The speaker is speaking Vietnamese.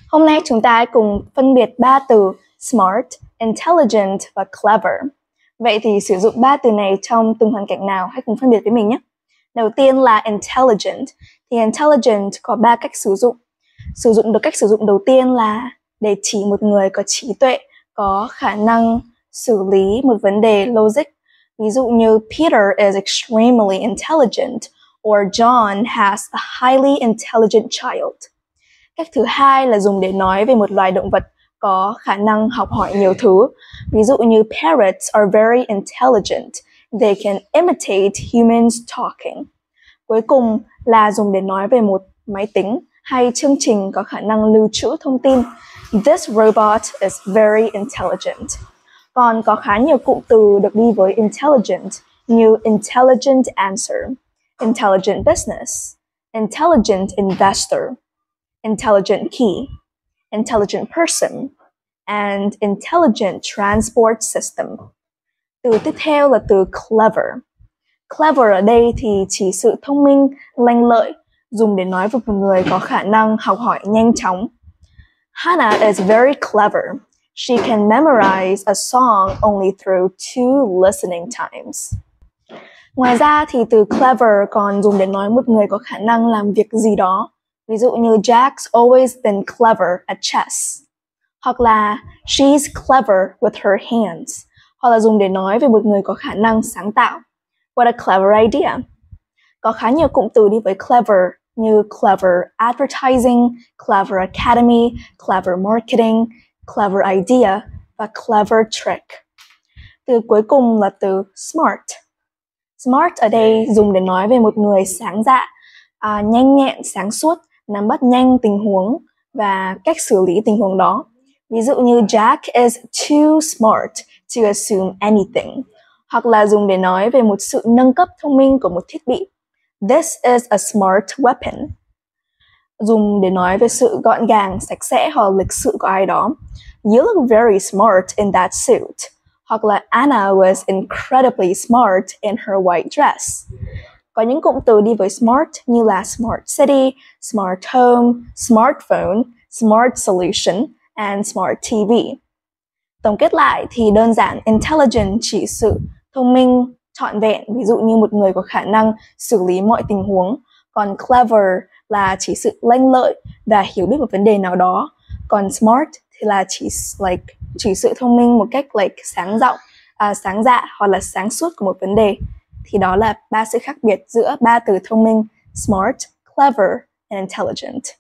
Hôm nay chúng ta cùng phân biệt ba từ smart, intelligent và clever. Vậy thì sử dụng ba từ này trong từng hoàn cảnh nào, hãy cùng phân biệt với mình nhé. Đầu tiên là intelligent. Thì intelligent có 3 cách sử dụng. Cách sử dụng đầu tiên là để chỉ một người có trí tuệ, có khả năng xử lý một vấn đề logic. Ví dụ như Peter is extremely intelligent or John has a highly intelligent child. Cách thứ hai là dùng để nói về một loài động vật có khả năng học hỏi nhiều thứ. Ví dụ như parrots are very intelligent. They can imitate humans talking. Cuối cùng là dùng để nói về một máy tính hay chương trình có khả năng lưu trữ thông tin. This robot is very intelligent. Còn có khá nhiều cụm từ được đi với intelligent như intelligent answer, intelligent business, intelligent investor, intelligent key, intelligent person, and intelligent transport system. Từ tiếp theo là từ clever. Clever ở đây thì chỉ sự thông minh, lanh lợi, dùng để nói về một người có khả năng học hỏi nhanh chóng. Hannah is very clever. She can memorize a song only through 2 listening times. Ngoài ra thì từ clever còn dùng để nói một người có khả năng làm việc gì đó. Ví dụ như Jack's always been clever at chess. Hoặc là she's clever with her hands. Hoặc là dùng để nói về một người có khả năng sáng tạo. What a clever idea. Có khá nhiều cụm từ đi với clever như clever advertising, clever academy, clever marketing, clever idea và clever trick. Từ cuối cùng là từ smart. Smart ở đây dùng để nói về một người sáng dạ, nhanh nhẹn, sáng suốt, nắm bắt nhanh tình huống và cách xử lý tình huống đó. Ví dụ như Jack is too smart to assume anything. Hoặc là dùng để nói về một sự nâng cấp thông minh của một thiết bị. This is a smart weapon. Dùng để nói về sự gọn gàng, sạch sẽ hoặc lịch sự của ai đó. You look very smart in that suit. Hoặc là Anna was incredibly smart in her white dress. Có những cụm từ đi với smart như là smart city, smart home, smartphone, smart solution, and smart TV. Tổng kết lại thì đơn giản intelligent chỉ sự thông minh, trọn vẹn, ví dụ như một người có khả năng xử lý mọi tình huống. Còn clever là chỉ sự lanh lợi và hiểu biết một vấn đề nào đó. Còn smart thì là chỉ sự thông minh một cách sáng dạ hoặc là sáng suốt của một vấn đề. Thì đó là 3 sự khác biệt giữa 3 từ thông minh: smart, clever and intelligent.